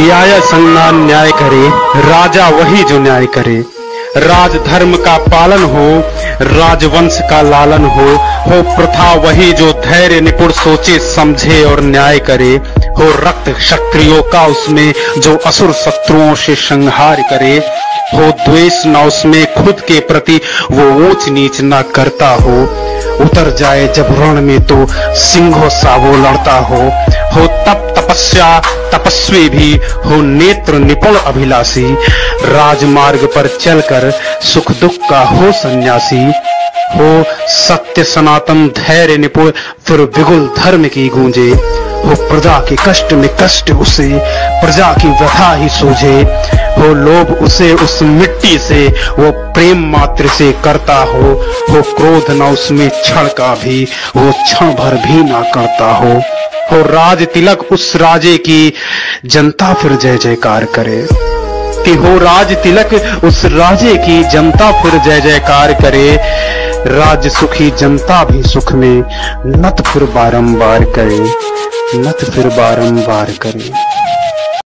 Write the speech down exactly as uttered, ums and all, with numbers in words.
न्याय संज्ञा न्याय करे, राजा वही जो न्याय करे। राज धर्म का पालन हो, राजवंश का लालन हो। हो प्रथा वही जो धैर्य निपुण सोचे समझे और न्याय करे। हो रक्त क्षत्रियों का उसमें जो असुर शत्रुओं से संहार करे। हो द्वेष न उसमें खुद के प्रति वो ऊंच नीच न करता हो। उतर जाए जब रण में तो सिंहों सा वो लड़ता हो। हो तप तपस्या तपस्वी भी हो, नेत्र निपुण अभिलाषी। राजमार्ग पर चलकर सुख दुख का हो सन्यासी। हो सत्य सनातन धैर्य निपुण फिर बिगुल धर्म की गूंजे। हो प्रजा के कष्ट में कष्ट उसे, प्रजा की व्यथा ही सूझे। हो लोभ उसे उस मिट्टी से, वो प्रेम मात्र से करता हो। हो क्रोध न उसमें क्षण का भी, वो क्षण भर भी ना करता हो। हो राज तिलक उस राजे की, जनता फिर जय जयकार करे। कि हो राज तिलक उस राजे की, जनता फिर जय जयकार करे। राज्य सुखी जनता भी सुख में, नत फिर बारंबार करे, नत फिर बारंबार करे।